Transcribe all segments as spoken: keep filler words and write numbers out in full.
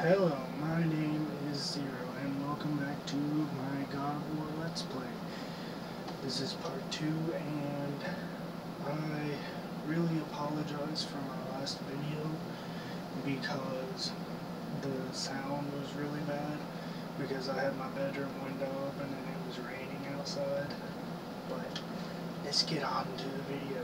Hello, my name is Zero, and welcome back to my God of War Let's Play. This is part two, and I really apologize for my last video because the sound was really bad because I had my bedroom window open and it was raining outside. But let's get on to the video.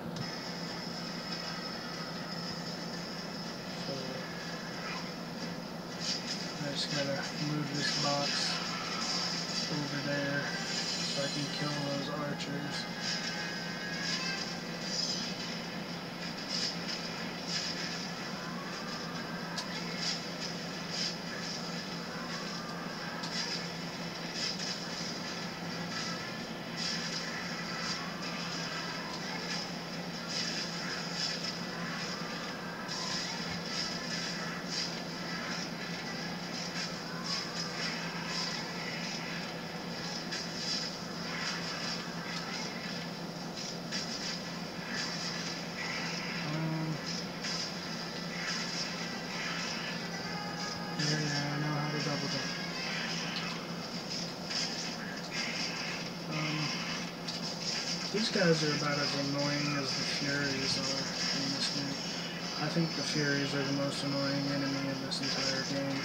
I just gotta move this box over there so I can kill those archers. Yeah, I know how to double jump. Um, these guys are about as annoying as the Furies are in this game. I think the Furies are the most annoying enemy in this entire game.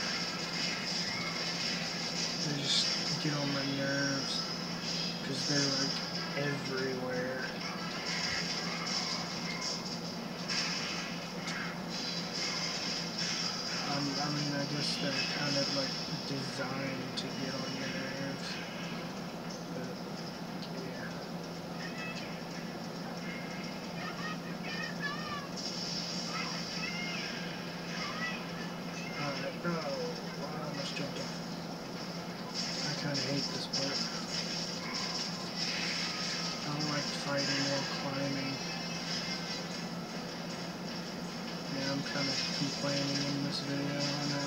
They just get on my nerves because they're like everywhere. I mean, I guess they're kind of like designed to get on your nerves. But, yeah. Alright, oh, wow, I almost jumped off. I kind of hate this part. I don't like fighting while climbing. Yeah, I'm kind of complaining in this video, I know.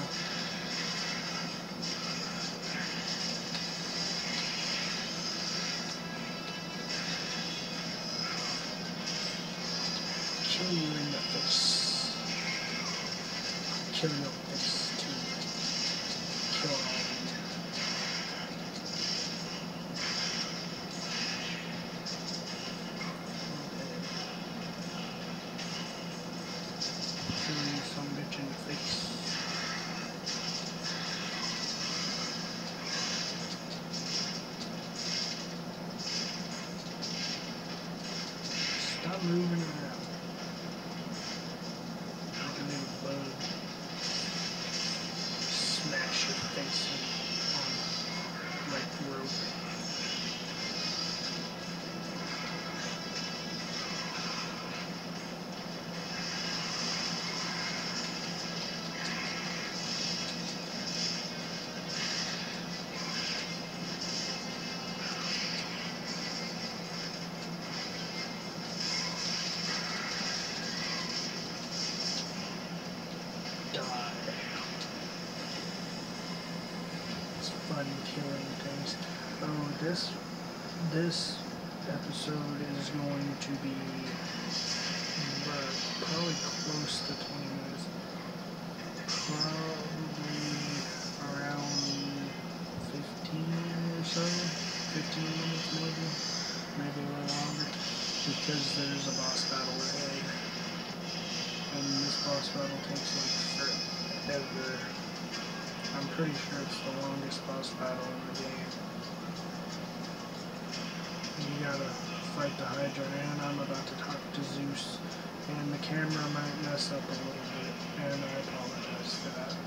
Kill you in the face. Kill your face too. Kill all of you. Some bitch in the face. Stop moving around. Like a little bug. Smash your face on like rope. It's fun killing things. Oh, this this episode is going to be uh, probably close to twenty minutes. Probably around fifteen or so. fifteen minutes maybe. Maybe a little longer. Because there's a boss battle ahead. And this boss battle takes like forever. I'm pretty sure it's the longest boss battle in the game. You gotta fight the Hydra, and I'm about to talk to Zeus. And the camera might mess up a little bit, and I apologize for that.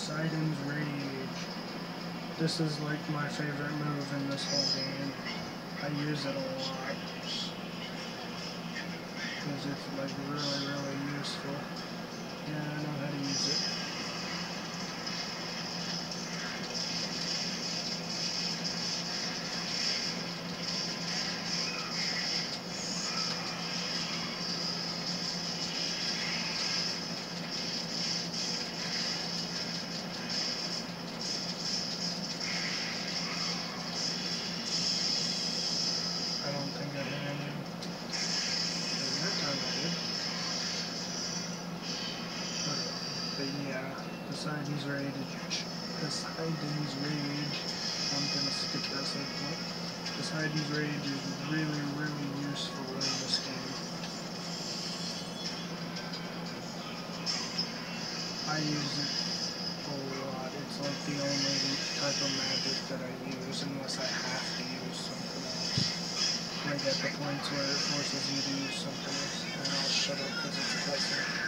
Poseidon's Rage. This is like my favorite move in this whole game. I use it a lot because it's like really, really useful. Yeah, I know how to use it. I don't think I hit any. That time I did. But yeah, Poseidon's Rage. Poseidon's Rage. I'm gonna stick that same point. Poseidon's Rage is really, really useful in this game. I use it a lot. It's like the only type of magic that I use unless I have to use something else. Like at the points where it forces you to use something else. And I'll shut up because it's a cutscene.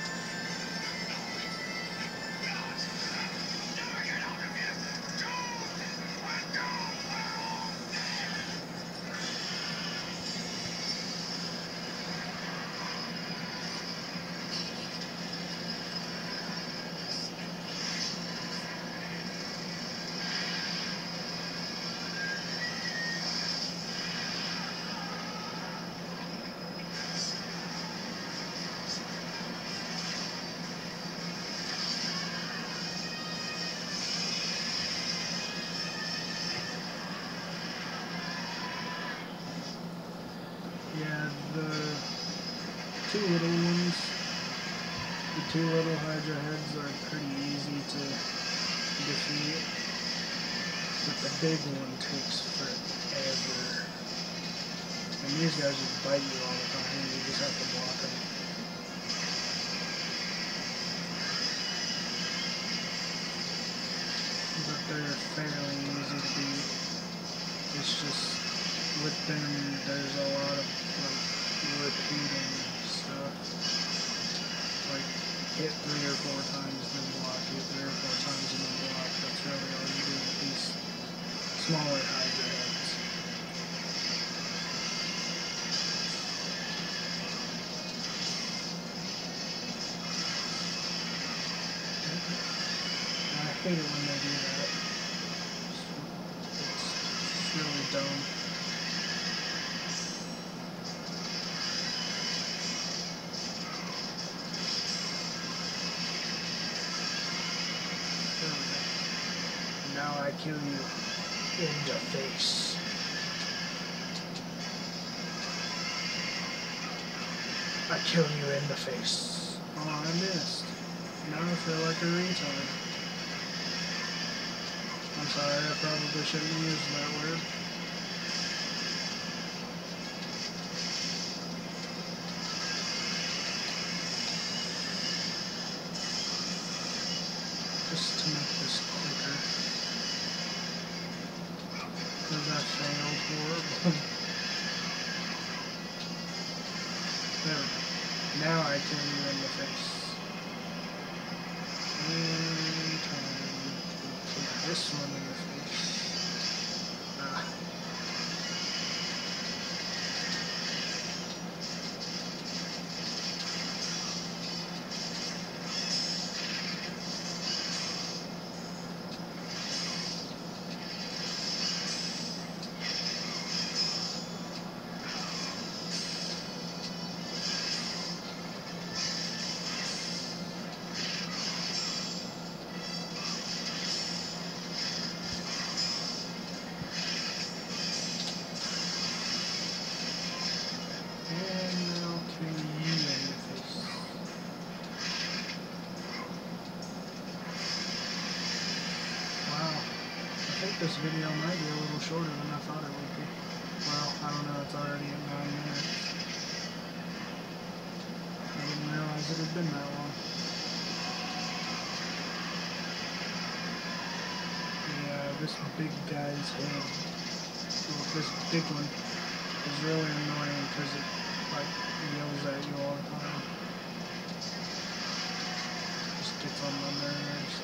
Yeah, the two little ones, the two little Hydra heads are pretty easy to defeat, but the big one takes forever. And these guys just bite you all the time, you just have to block them. But they're fairly easy to beat. It's just, with them, there's a lot of like repeating stuff. Like hit three or four times, then block. Hit three or four times, and then block. That's really all you do with these smaller Hydra heads. And I hate it when they do that. It's, it's really dumb. Now I kill you in the face. I kill you in the face. Oh, I missed. Now I feel like a retard. I'm sorry, I probably shouldn't use that word. Just to make this quicker. Because I failed horribly. There we go. Now I kill you in the face. And time to kill this one in the face. Ah. This video might be a little shorter than I thought it would be. Well, I don't know, it's already at nine minutes. I didn't realize it had been that long. Yeah, this big guy's head, well, this big one, is really annoying because it, like, yells at you all the time. Just gets on my nerves.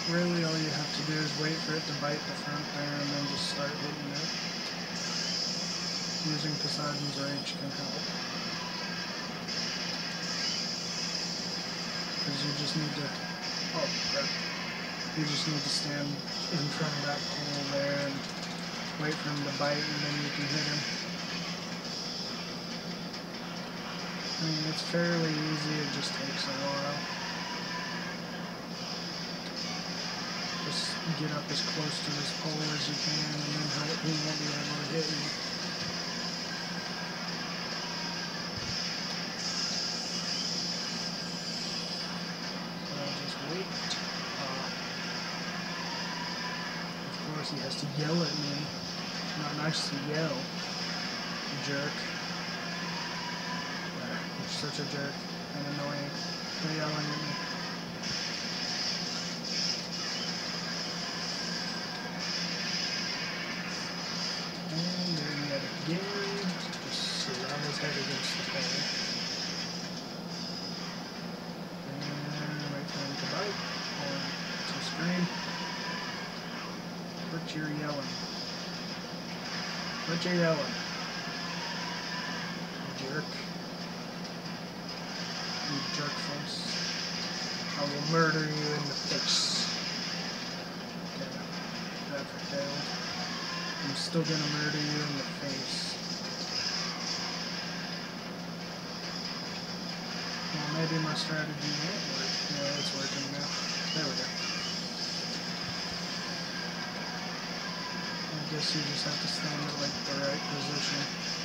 really all you have to do is wait for it to bite the front there and then just start hitting it. Using Poseidon's Rage can help. Because you just need to, oh, crap. You just need to stand in front of that pole there and wait for him to bite and then you can hit him. I mean, it's fairly easy, it just takes a while. Just get up as close to this pole as you can and then he won't be able to hit you. He has to yell at me. Not nice to yell. Jerk. You're such a jerk and annoying. You're yelling at me. And doing that again. Just slam his head against the pole. And wait for him to bite or to scream. What you're yelling? What you're yelling? Jerk. You jerk face. I will murder you in the face. Okay. That failed. I'm still gonna murder you in the face. Well, maybe my strategy won't work. Yeah, it's working now. There we go. I guess you just have to stand at like the right position.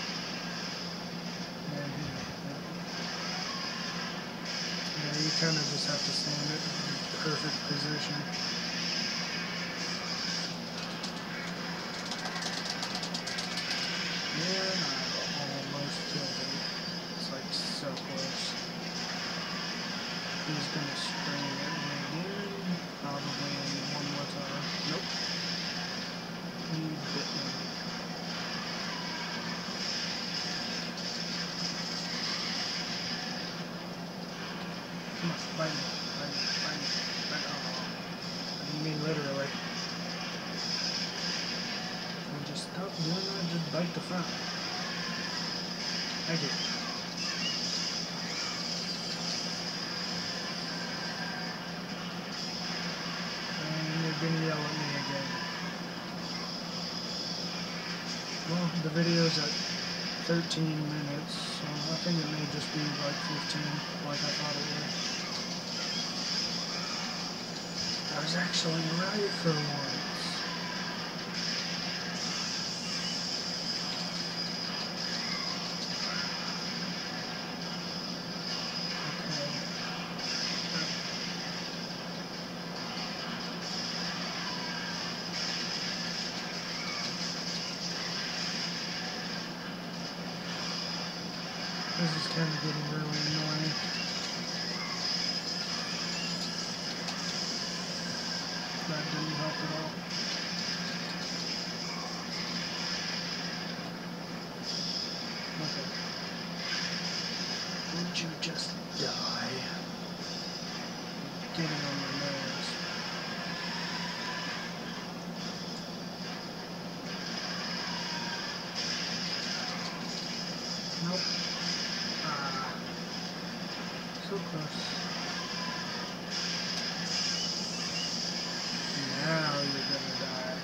And yeah, you kind of just have to stand at the perfect position. And I almost killed him. It's like so close. He's gonna scream at me again. Probably one more time. Nope. He bit me. Come on, bite me, bite me, bite me, bite me. Oh, I didn't mean literally. And just stop doing that, just bite the front. Thank you. And you're gonna yell at me again. Well, the video's at thirteen minutes, so I think it may just be like fifteen, like I thought it was. I was actually right for once. This is kind of getting really annoying. That didn't help at all. Okay. Won't you just die? Getting on my nerves. Nope. Ah, so close. Now you're gonna die.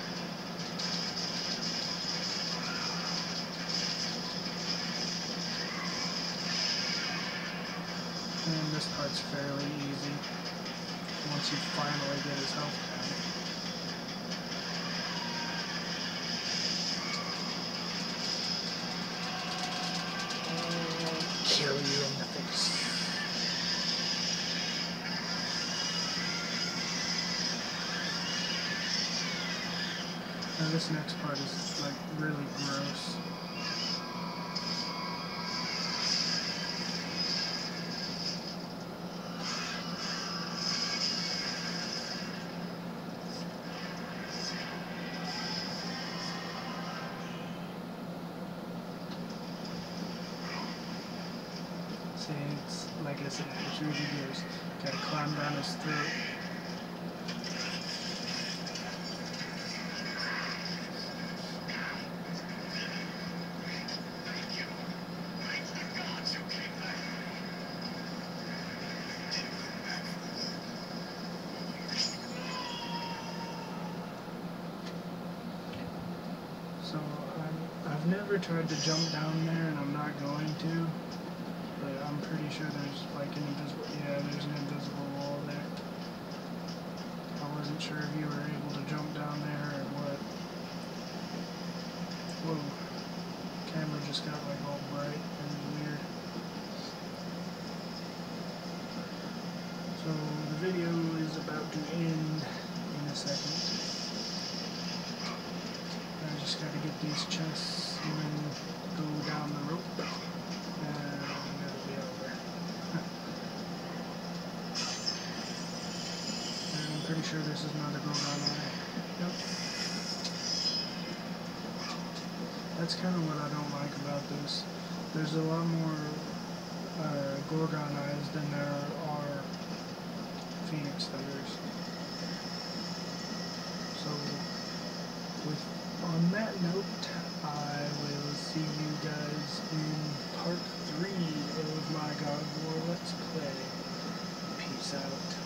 And this part's fairly easy once you finally get his health down. Kill you in the face. Now this next part is like really gross. See, it's like I said, it's really gross. Gotta climb down his throat. I've never tried to jump down there, and I'm not going to, but I'm pretty sure there's like an invisible, yeah, there's an invisible wall there. I wasn't sure if you were able to jump down there or what. Whoa, camera just got like all bright and weird. So the video is about to end in a second. I just gotta get these chests and then go down the rope, and it'll be over. And I'm pretty sure this is not a Gorgon eye. Yep. That's kind of what I don't like about this. There's a lot more uh, Gorgon eyes than there are Phoenix Feathers. So, with on that note, I will see you guys in part three of my God of War Let's Play. Peace out.